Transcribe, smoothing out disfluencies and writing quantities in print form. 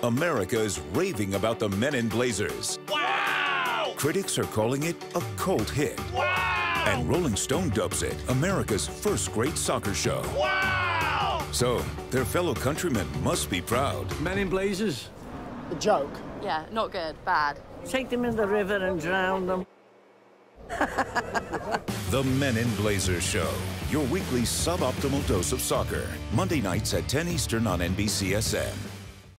America is raving about the Men in Blazers. Wow! Critics are calling it a cult hit. Wow! And Rolling Stone dubs it America's first great soccer show. Wow! So, their fellow countrymen must be proud. Men in Blazers? A joke. Yeah, not good, bad. Take them in the river and drown them. The Men in Blazers Show, your weekly suboptimal dose of soccer. Monday nights at 10 Eastern on NBCSN.